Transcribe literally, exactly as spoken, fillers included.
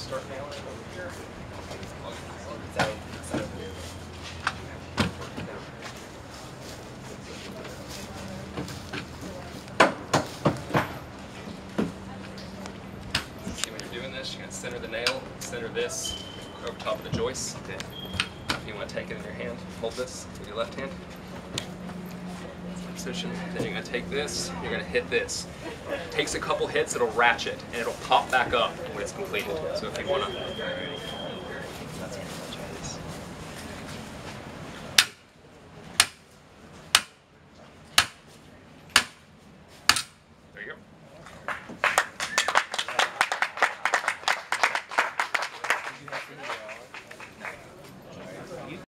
start nailing it over here. Down, down. See when you're doing this, you're going to center the nail, center this over top of the joist. Okay. If you want to take it in your hand, hold this with your left hand. Position. Then you're going to take this, you're going to hit this. It takes a couple hits, it'll ratchet, and it'll pop back up when it's completed. So if you want to...